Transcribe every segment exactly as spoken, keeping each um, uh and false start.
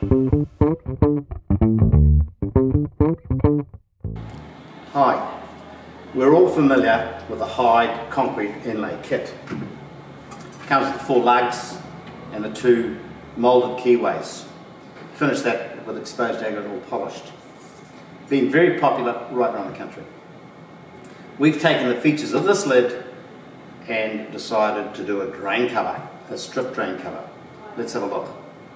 Hi, we're all familiar with the Hyde concrete inlay kit. It comes with four lugs and the two moulded keyways. Finish that with exposed agate all polished. Been very popular right around the country. We've taken the features of this lid and decided to do a drain cover, a strip drain cover. Let's have a look.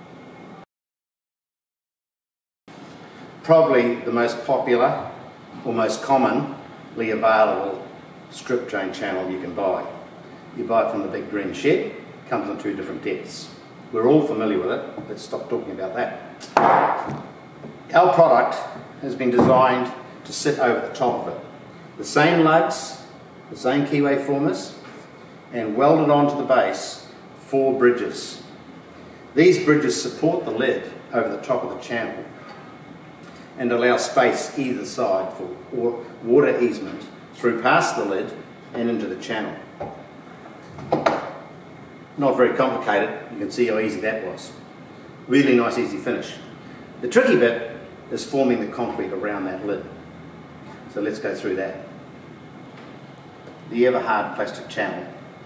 Probably the most popular or most commonly available strip drain channel you can buy. You buy it from the big green shed, comes in two different depths. We're all familiar with it, let's stop talking about that. Our product has been designed to sit over the top of it. The same lugs, the same keyway formers, and welded onto the base four bridges. These bridges support the lid over the top of the channel and allow space either side for water easement through past the lid and into the channel. Not very complicated, you can see how easy that was. Really nice easy finish. The tricky bit is forming the concrete around that lid. So let's go through that. The Everhard plastic channel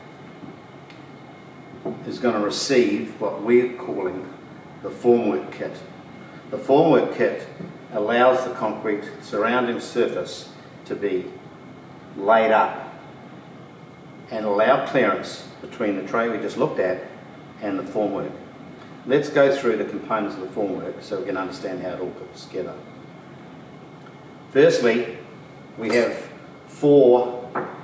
is going to receive what we're calling the formwork kit. The formwork kit allows the concrete surrounding surface to be laid up and allow clearance between the tray we just looked at and the formwork. Let's go through the components of the formwork so we can understand how it all goes together. Firstly, we have four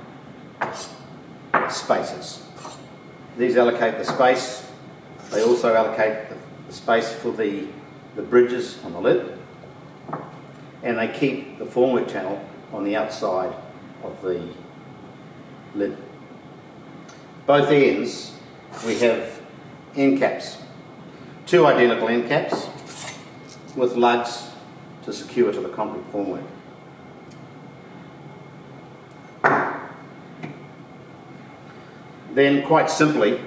spaces. These allocate the space. They also allocate the space for the, the bridges on the lid, and they keep the formwork channel on the outside of the lid. Both ends we have end caps, two identical end caps with lugs to secure to the concrete formwork. Then, quite simply,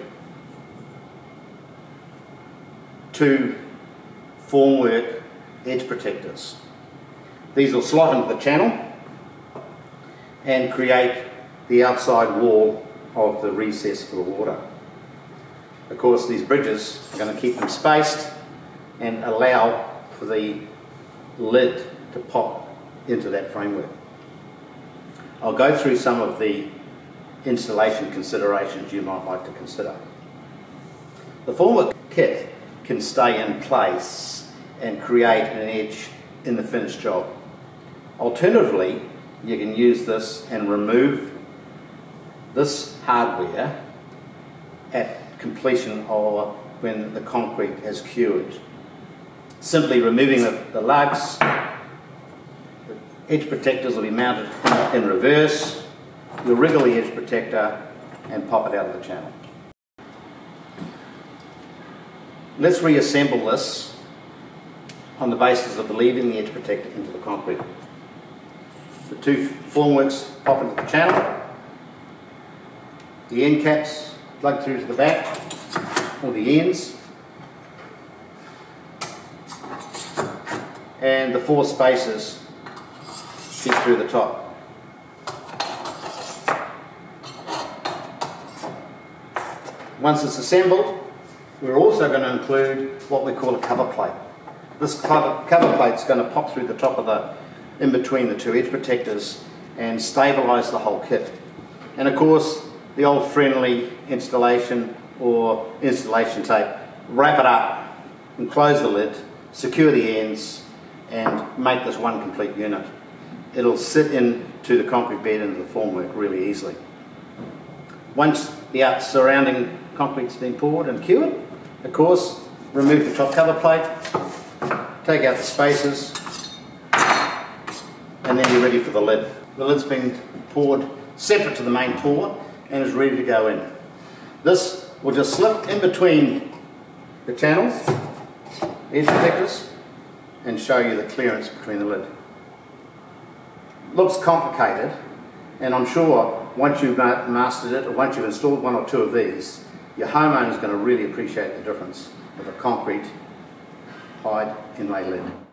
two formwork edge protectors. These will slot into the channel and create the outside wall of the recess for the water. Of course, these bridges are going to keep them spaced and allow for the lid to pop into that framework. I'll go through some of the installation considerations you might like to consider. The formwork kit can stay in place and create an edge in the finished job. Alternatively, you can use this and remove this hardware at completion or when the concrete has cured. Simply removing the, the lugs, the edge protectors will be mounted in, in reverse. You'll wriggle the edge protector and pop it out of the channel. Let's reassemble this on the basis of leaving the edge protector into the concrete. The two formworks pop into the channel. The end caps plug through to the back, or the ends. And the four spaces fit through the top. Once it's assembled, we're also going to include what we call a cover plate. This cover, cover plate is going to pop through the top of the, in between the two edge protectors and stabilise the whole kit. And of course, the old friendly installation or installation tape, wrap it up and close the lid, secure the ends and make this one complete unit. It'll sit into the concrete bed into the formwork really easily. Once the out surrounding concrete's been poured and cured, of course, remove the top cover plate, take out the spaces, and then you're ready for the lid. The lid's been poured separate to the main pour and is ready to go in. This will just slip in between the channels, edge protectors, and show you the clearance between the lid. Looks complicated, and I'm sure once you've mastered it, or once you've installed one or two of these, your homeowner is going to really appreciate the difference of a concrete hide inlay lid.